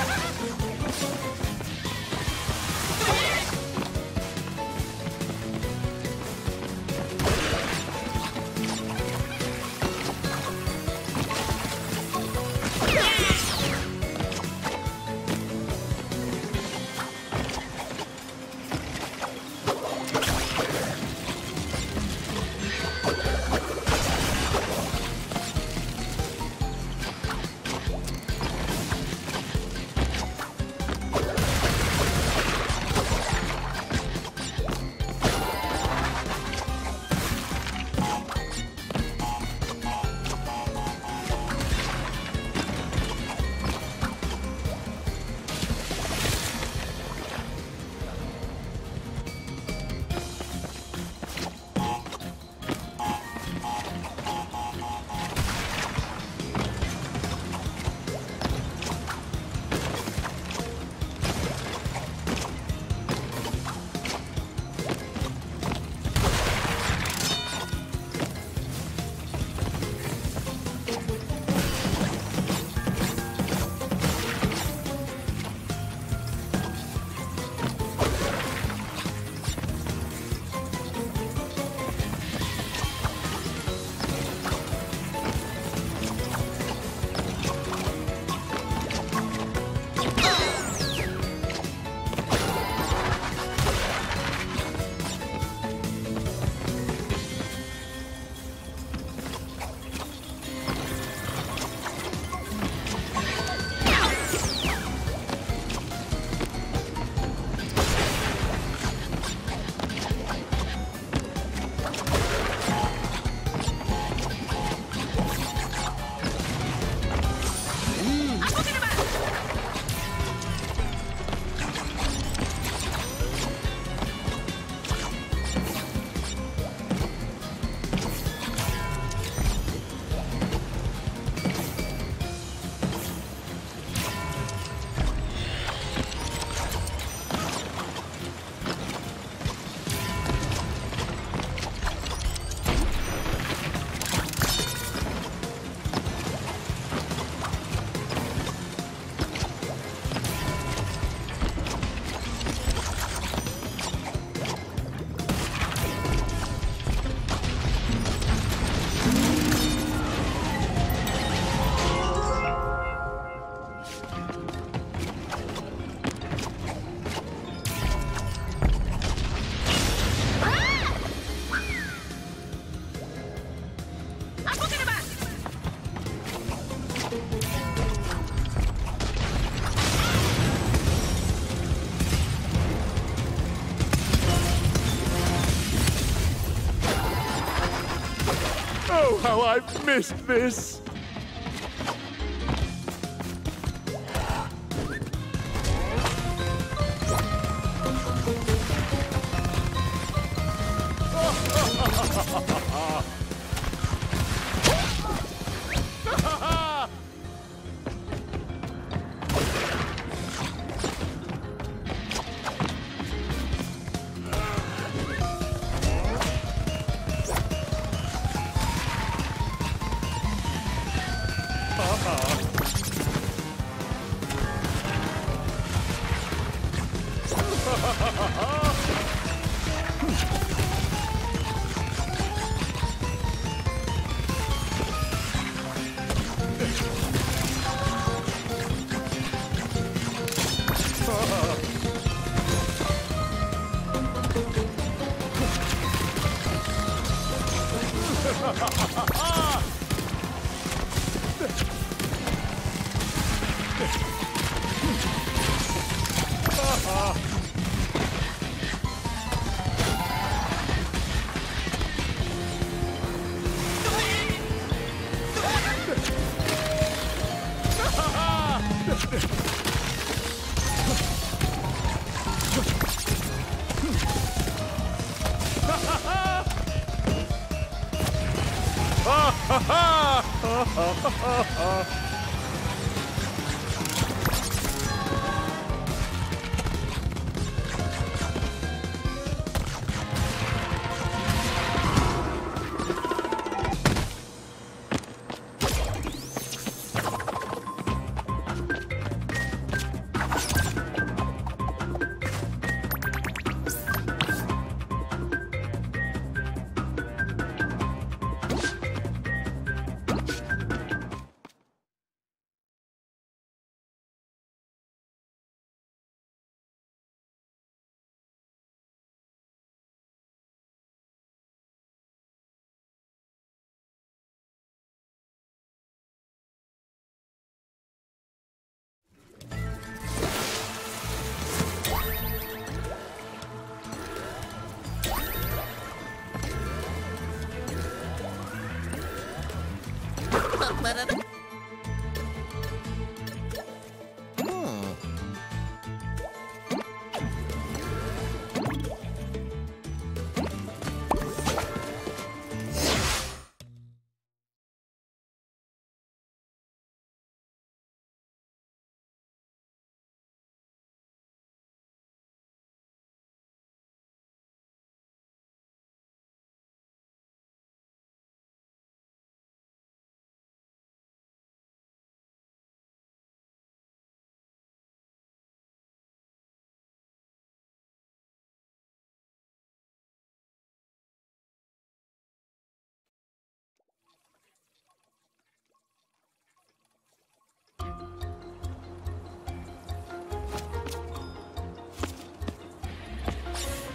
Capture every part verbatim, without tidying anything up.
Oh, how I've missed this!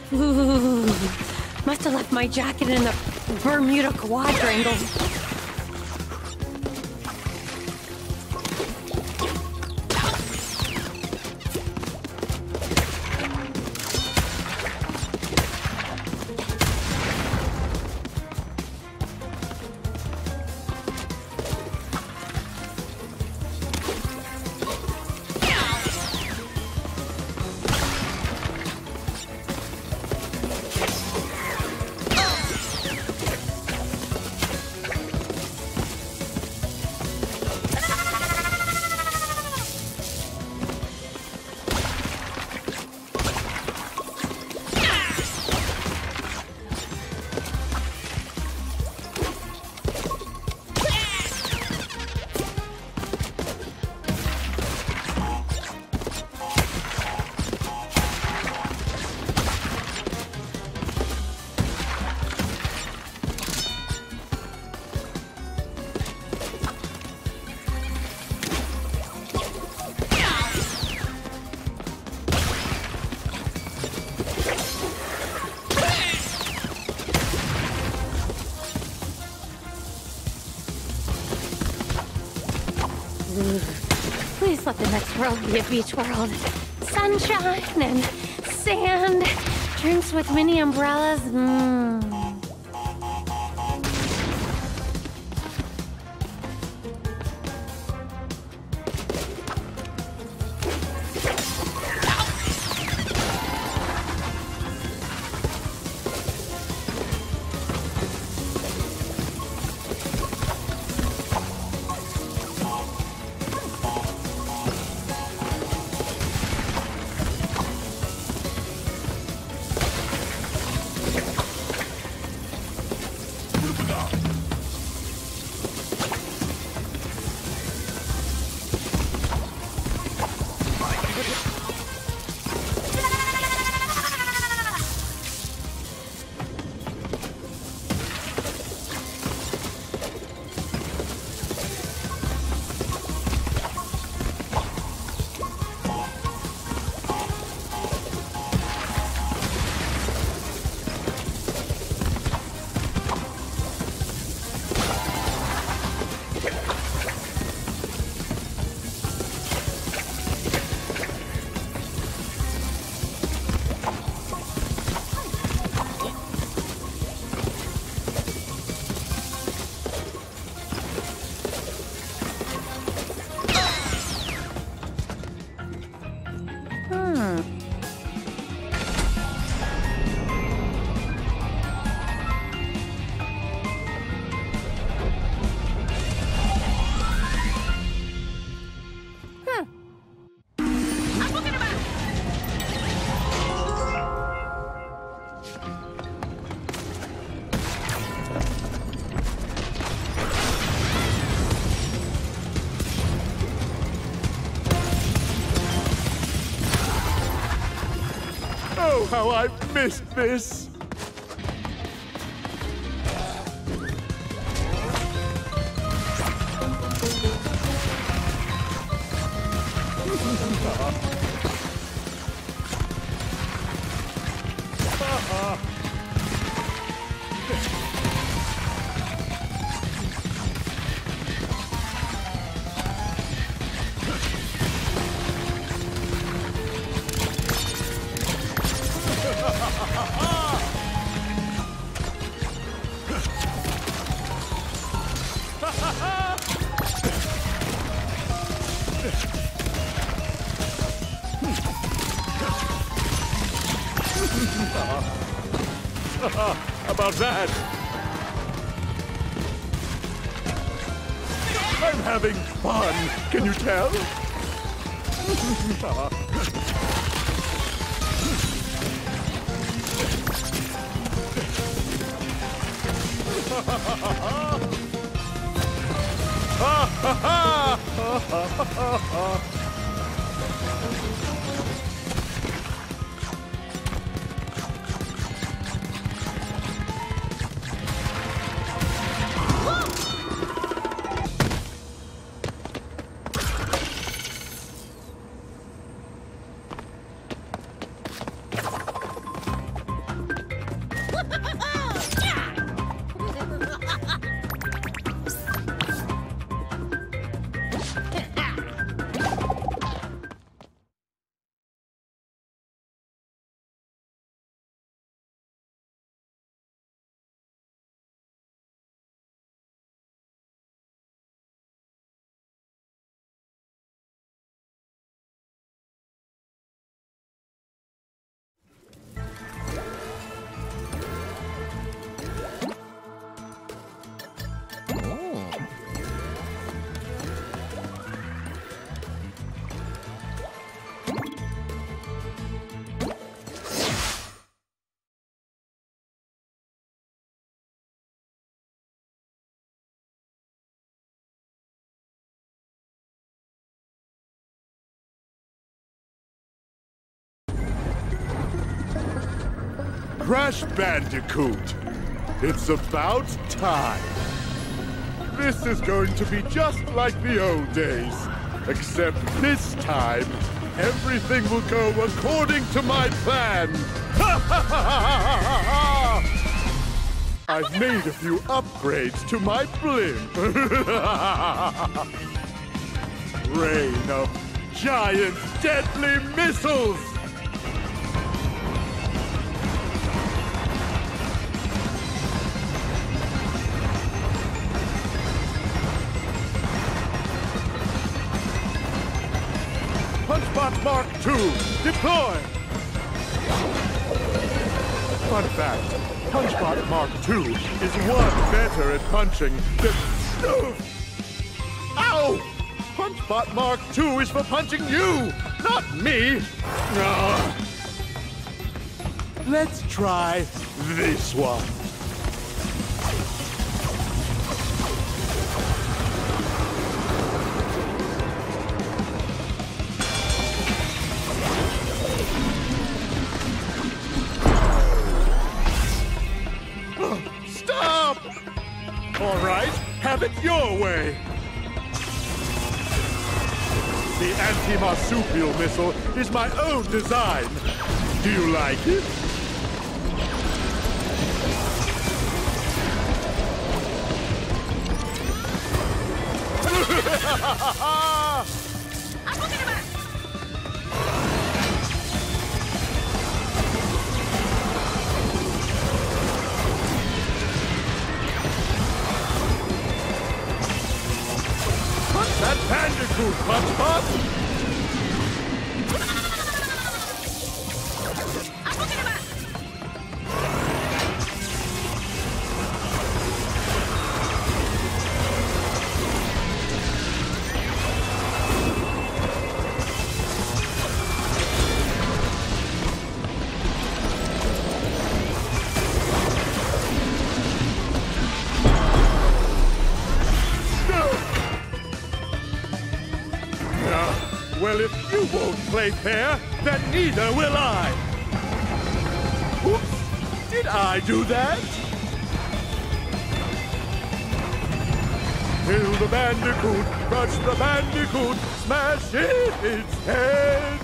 Ooh, must have left my jacket in the Bermuda Quadrangle. Please let the next world be a beach world. Sunshine and sand, drinks with mini umbrellas. Mmm. Oh, how I've missed this! About that. I'm having fun. Can you tell? Crash Bandicoot. It's about time. This is going to be just like the old days. Except this time, everything will go according to my plan. I've made a few upgrades to my blimp. Rain of giant deadly missiles! Punchbot Mark two, deploy! Fun fact, Punchbot Mark two is one better at punching than... Ow! Punchbot Mark two is for punching you, not me! Ugh. Let's try this one. Stop! All right, have it your way. The anti-marsupial missile is my own design. Do you like it? I'm looking at it! That Bandicoot, Punchbot! I'm looking at it! Well, if you won't play fair, then neither will I. Oops, did I do that? Kill the Bandicoot, crush the Bandicoot, smash in its head.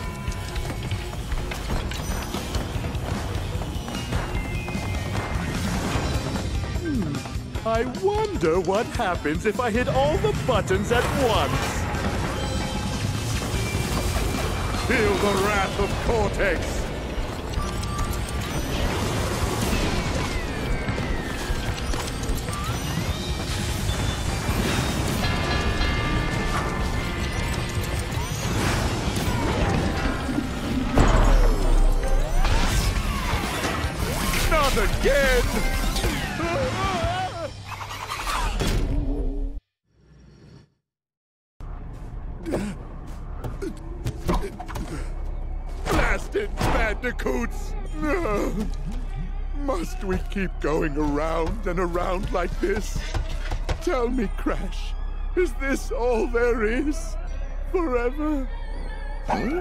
Hmm, I wonder what happens if I hit all the buttons at once. Feel the wrath of Cortex! Not again! Blasted Bandicoots! No. Must we keep going around and around like this? Tell me, Crash, is this all there is? Forever? Huh?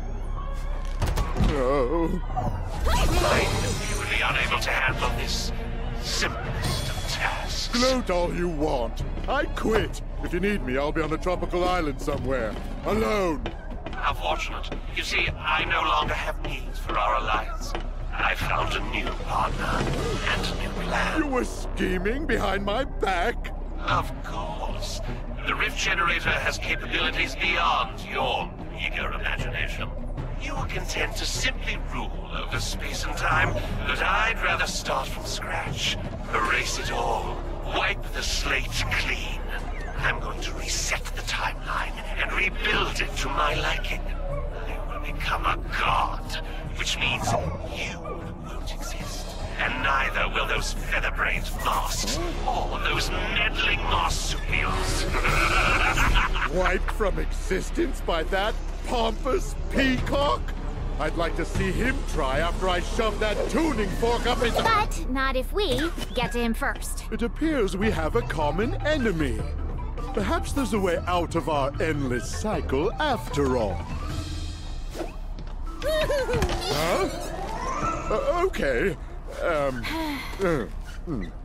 No. I knew you would be unable to handle this simplest of tasks. Gloat all you want. I quit. If you need me, I'll be on a tropical island somewhere. Alone. How fortunate. You see, I no longer have needs for our alliance. I found a new partner and a new plan. You were scheming behind my back? Of course. The Rift Generator has capabilities beyond your eager imagination. You were content to simply rule over space and time, but I'd rather start from scratch. Erase it all. Wipe the slate clean. I'm going to reset the timeline and rebuild it to my liking. I will become a god, which means you won't exist. And neither will those feather-brained masks or those meddling marsupials. Wiped from existence by that pompous peacock? I'd like to see him try after I shove that tuning fork up his... But not if we get to him first. It appears we have a common enemy. Perhaps there's a way out of our endless cycle after all. Huh? Uh, okay. Um. uh, mm.